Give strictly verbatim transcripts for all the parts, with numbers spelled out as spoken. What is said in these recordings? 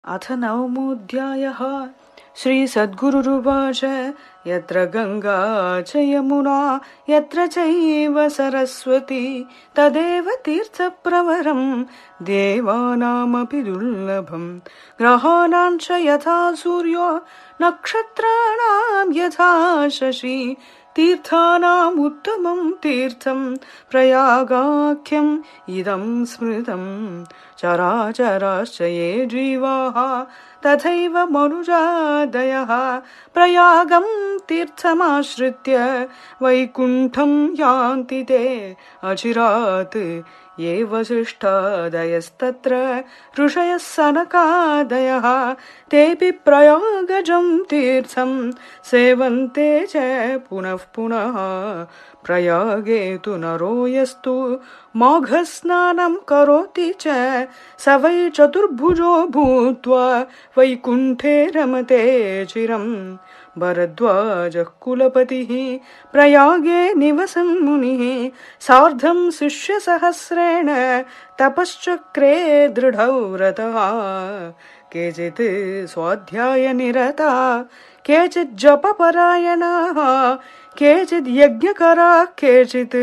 अथ नवमोऽध्यायः। श्रीसद्गुरुरुवाच यत्र गंगा च यमुना यत्र चैव सरस्वती तदेव तीर्थप्रवरं देवानामपि दुर्लभं। ग्रहाणां च यथा सूर्यो नक्षत्राणां यथा शशी तीर्थानाम् उत्तमं तीर्थं प्रयागाख्यम् इदं स्मृतम्। चराचराश्च ये जीवाः तथैव मनुजादयः प्रयागं तीर्थमाश्रित्य वैकुण्ठं यान्ति ते अचिरात्। ये वसिष्ठादयस्तत्र ऋषयः सनकादयः तेऽपि प्रयागजं तीर्थं सेवन्ते च पुनः पुनः। प्रयागे तु नरो यस्तु माघस्नानं करोति च स वै चतुर्भुजो भूत्वा वैकुण्ठे रमते चिरम्। भरद्वाजः कुलपतिः प्रयागे निवसन् मुनिः सार्धं शिष्यसहस्रेण तपश्चक्रे दृढौ रतः। केचित् स्वाध्यायनिरता केचित् जपपरायणाः केचित् यज्ञकराः केचित्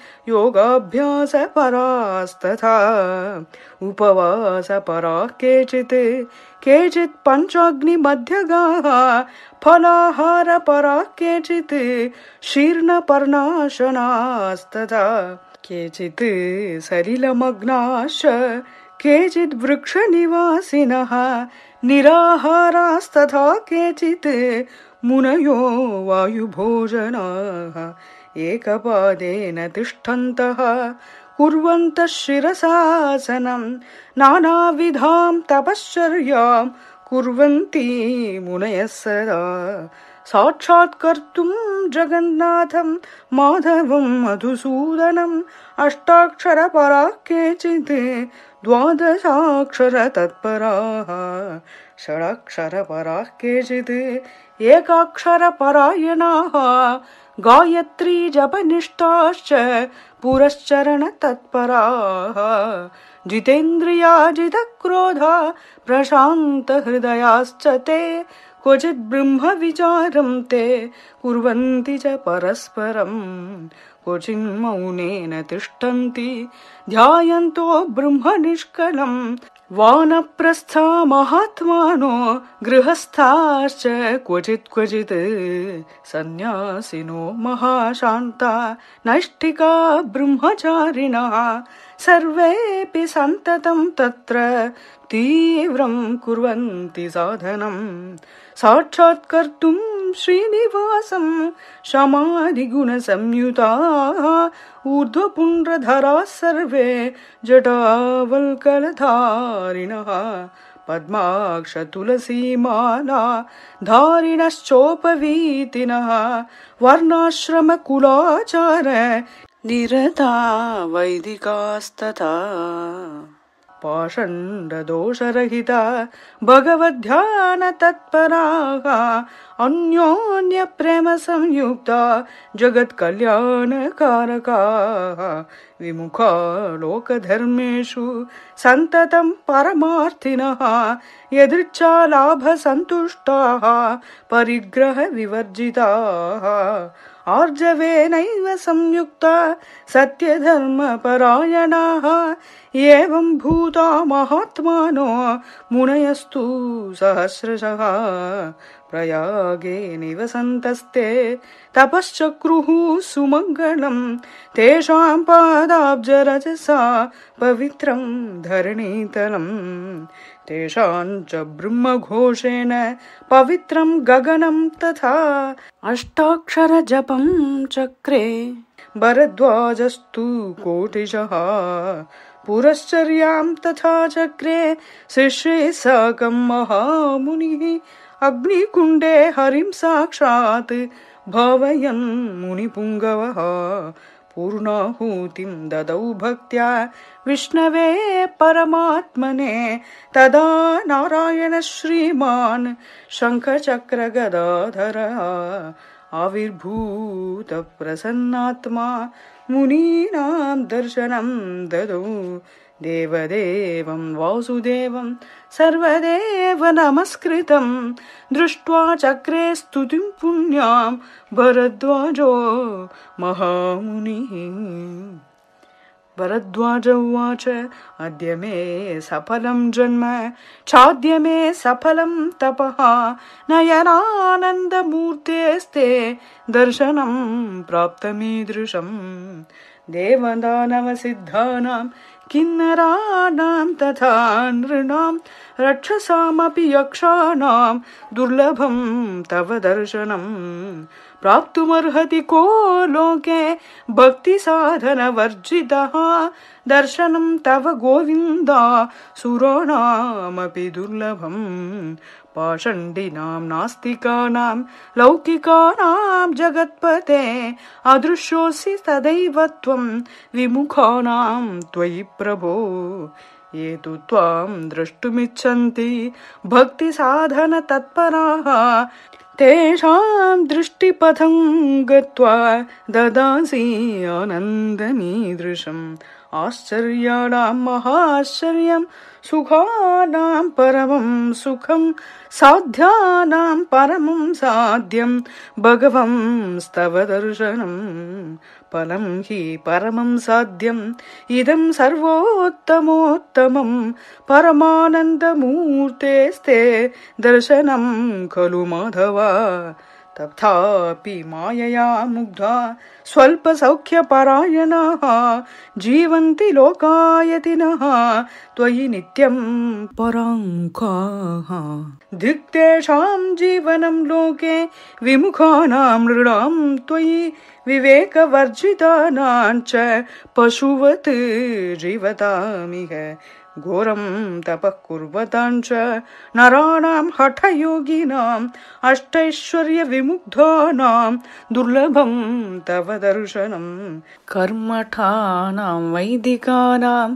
योगाभ्यासपरास्तथा। उपवासपराः केचित् केचित् पञ्चाग्निमध्यगाः फलाहारपराः केचित् शीर्णपर्णाशनास्तथा। केचित् सलिलमग्नाश्च केचित् वृक्षनिवासिनः निराहारास्तथा केचित् मुनयो वायुभोजनाः। एकपादेन तिष्ठन्तः कुर्वन्तः शिरसासनं नानाविधां तपश्चर्यां कुर्वन्ति मुनयः सदा। साक्षात्कर्तुं जगन्नाथं माधवं मधुसूदनम् अष्टाक्षरपराः केचित् द्वादशाक्षरतत्पराः षडाक्षरपराः केचित् एकाक्षरपरायणाः गायत्री जपनिष्ठाश्च पुरश्चरणतत्पराः। जितेन्द्रिया जितक्रोधा प्रशान्तहृदयाश्च ते क्वचित् ब्रह्मविचारं ते कुर्वन्ति च परस्परम्। क्वचिन्मौनेन तिष्ठन्ति ध्यायन्तो ब्रह्मनिष्कलम्। वानप्रस्था महात्मानो गृहस्थाश्च क्वचित् क्वचित् सन्न्यासिनो महाशान्ता नैष्ठिका ब्रह्मचारिणः सर्वेऽपि सन्ततं तत्र तीव्रं कुर्वन्ति साधनम्। साक्षात्कर्तुं श्रीनिवासं शमाधिगुणसंयुताः ऊर्ध्वपुण्ड्रधराः सर्वे जटावल्कलधारिणः। पद्माक्षतुलसीमाला धारिणश्चोपवीतिनः वर्णाश्रमकुलाचार निरता वैदिकास्तथा। पाषण्डदोषरहिता भगवद्ध्यानतत्पराः अन्योन्यप्रेमसंयुक्ता जगत्कल्याणकारकाः। विमुखा लोकधर्मेषु सन्ततं परमार्थिनः यदृच्छालाभसन्तुष्टाः परिग्रहविवर्जिताः। आर्जवेनैव संयुक्ता सत्यधर्मपरायणाः एवं भूता महात्मानो मुनयस्तु सहस्रशः। प्रयागे निवसन्तस्ते तपश्चक्रुः सुमङ्गलं तेषां पादाब्जरजसा पवित्रं धरणीतलम्। तेषां च ब्रह्मघोषेण पवित्रं गगनं तथा। अष्टाक्षरजपं चक्रे भरद्वाजस्तु कोटिशः पुरश्चर्यां तथा चक्रे शिष्ये साकं महामुनिः। अग्निकुण्डे हरिं साक्षात् भावयन् मुनिपुङ्गवः पूर्णाहुतिं ददौ भक्त्या विष्णवे परमात्मने। तदा नारायण श्रीमान् शङ्खचक्रगदाधरः आविर्भूत प्रसन्नात्मा मुनीनां दर्शनं ददौ। देवदेवं वासुदेवं सर्वदेव नमस्कृतं दृष्ट्वा चक्रे स्तुतिं पुण्यां भरद्वाजो महामुनिः। भरद्वाज उवाच अद्य मे सफलं जन्म चाद्य मे सफलं तपः नयनानन्दमूर्तेस्ते दर्शनं प्राप्तमीदृशम्। देवदानवसिद्धानां किन्नराणां तथा नृणां रक्षसामपि यक्षाणां दुर्लभं तव दर्शनं प्राप्तुमर्हति को लोके भक्तिसाधनवर्जितः दर्शनं तव गोविन्द सुराणामपि दुर्लभम्। पाषण्डिनां नास्तिकानां लौकिकानां जगत्पते अदृश्योऽसि तदैव त्वं विमुखानां त्वयि प्रभो। ये तु त्वां द्रष्टुमिच्छन्ति भक्तिसाधनतत्पराः तेषां दृष्टिपथं गत्वा ददासि आनन्दमीदृशम्। आश्चर्याणां महाश्चर्यं सुखानां परमं सुखं साध्यानां परमं साध्यं भगवंस्तव दर्शनम्। फलं हि परमं साध्यम् इदं सर्वोत्तमोत्तमं परमानन्दमूर्तेस्ते दर्शनं खलु माधव। तथापि मायया मुग्धा स्वल्पसौख्यपरायणाः जीवन्ति लोकायतिनः त्वयि नित्यं पराङ्काः। दिक्तेषां जीवनं लोके विमुखानां नृणां त्वयि विवेकवर्जितानां च पशुवत् जीवतामिह। घोरं तपः कुर्वतां च नराणां हठयोगिनाम् अष्टैश्वर्यविमुग्धानां दुर्लभं तव दर्शनम्। कर्मठानां वैदिकानां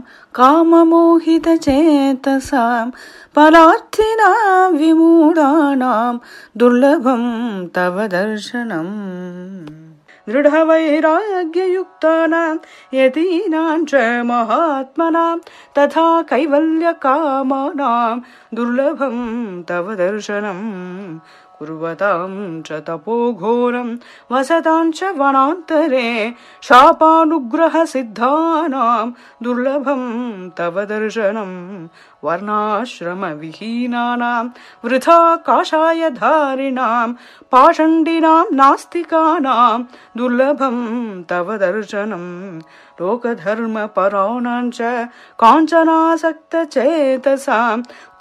काममोहितचेतसां परार्थिनां विमूढानां दुर्लभं तव दर्शनम्। दृढवैराग्ययुक्तानां यतीनां च महात्मनां तथा कैवल्यकामानां दुर्लभं तव दर्शनम्। कुर्वतां च तपोघोरं वसतां च वनान्तरे शापानुग्रहसिद्धानां दुर्लभं तव दर्शनम्। वर्णाश्रमविहीनानां वृथा काषायधारिणां पाषण्डिनां नास्तिकानां दुर्लभं तव दर्शनम्। लोकधर्मपराणां च काञ्चनासक्तचेतसां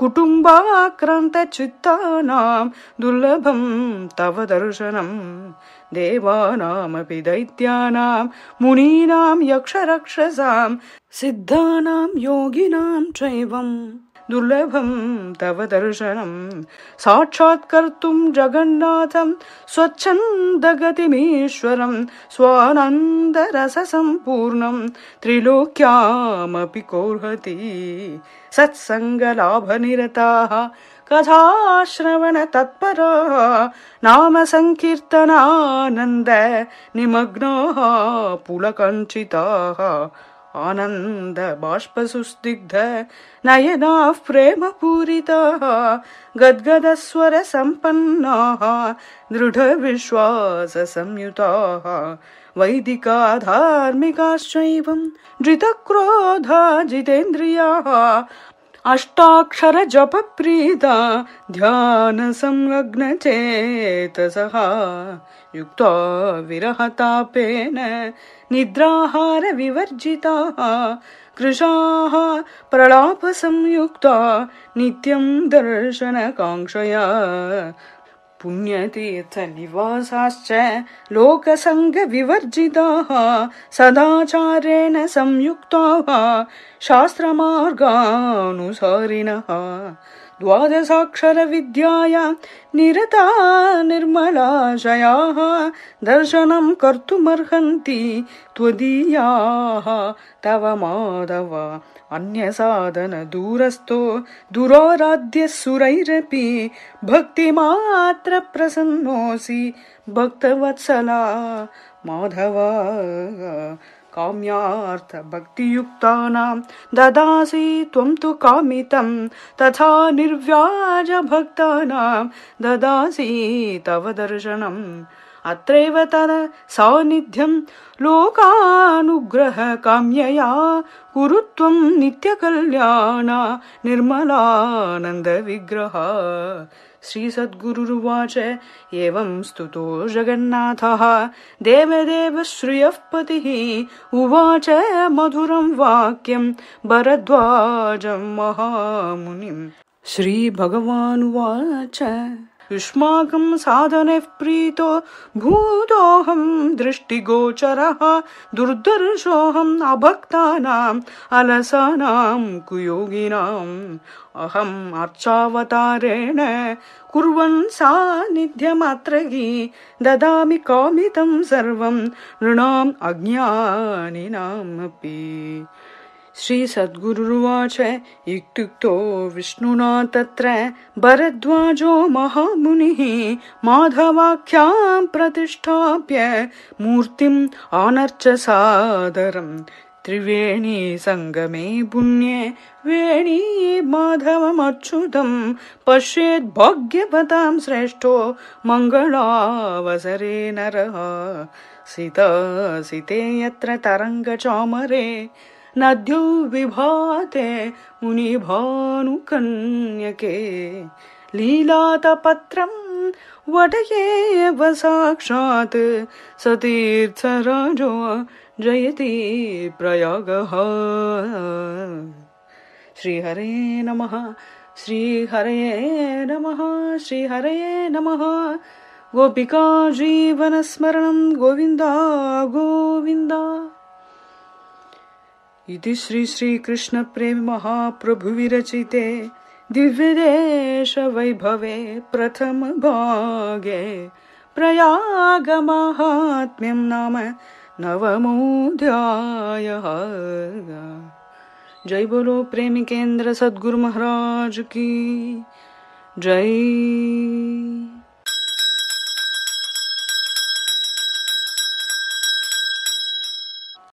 कुटुम्बाक्रान्तचित्तानां दुर्लभं तव दर्शनम्। देवानामपि दैत्यानां मुनीनां यक्षरक्षसां सिद्धानां योगिनां चैवं दुर्लभं तव दर्शनम्। साक्षात्कर्तुं जगन्नाथं स्वच्छन्दगतिमीश्वरं स्वानन्दरससम्पूर्णं त्रिलोक्यामपि कोर्हति। सत्सङ्गलाभनिरताः कथाश्रवणतत्पराः नाम संकीर्तनानन्द निमग्नाः पुलकञ्चिताः आनन्द बाष्पसुस्निग्ध नयनाः प्रेमपूरिताः गद्गदस्वर सम्पन्नाः दृढविश्वाससंयुताः वैदिका धार्मिकाश्चैवं जितक्रोधा जितेन्द्रियाः अष्टाक्षर जप प्रीता ध्यान संलग्न चेतसः युक्ता विरहतापेन निद्राहार विवर्जिताः कृशाः प्रलाप संयुक्ता नित्यं दर्शन कांक्षया पुण्यतीर्थ निवासाश्च लोकसंग विवर्जिताः सदाचारेण संयुक्ताः शास्त्रमार्गानुसारिणः द्वादशाक्षर विद्यायां निरता निर्मलाशयाः दर्शनं कर्तुमर्हन्ति त्वदीयाः तव माधव अन्यसाधन दूरस्थो दुराराध्य सुरैरपि भक्तिमात्र प्रसन्नोऽसि भक्तवत्सला माधव काम्यार्थ भक्तियुक्तानां ददासि त्वं तु कामितं तथा निर्व्याज भक्तानां ददासि तव दर्शनम् अत्रैव तद सान्निध्यं लोकानुग्रह काम्यया कुरु त्वं नित्यकल्याण निर्मलानन्द विग्रह। श्री सद्गुरुर्वाच एवं स्तुतो जगन्नाथः देवदेव श्रियः पतिः उवाच मधुरं वाक्यं भरद्वाजं महामुनिम्। श्रीभगवानुवाच युष्माकं साधने प्रीतो भूतोऽहं दृष्टिगोचरः दुर्दर्शोऽहम् अभक्तानाम् अलसानां कुयोगिनाम् अहम् अर्चावतारेण कुर्वन् सान्निध्यमत्र हि ददामि कामितं सर्वं नृणाम् अज्ञानिनामपि। श्री सद्गुरुर्वाच इत्युक्तो विष्णुना तत्र भरद्वाजो महामुनिः माधवाख्यां प्रतिष्ठाप्य मूर्तिम् आनर्च सादरम् त्रिवेणी संगमे पुण्ये वेणी माधवमच्युतं पश्येत् भाग्यवतां श्रेष्ठो मङ्गलावसरे नरः सीता सीते यत्र तरङ्गचामरे नद्यो विभाते मुनिभानुकन्यके लीलातपत्रं वटयेव साक्षात् सतीर्थराजो जयति प्रयागः। श्रीहरे नमः श्रीहरे नमः श्रीहरे नमः। गोपिका जीवनस्मरणं गोविन्दा गोविन्दा। इति श्री श्री कृष्ण प्रेम महाप्रभु विरचिते दिव्यदेश वैभवे प्रथम भागे प्रयाग माहात्म्यं नाम नवमोऽध्यायः। जय बोलो प्रेमिकेन्द्र सद्गुरु महाराज की जय।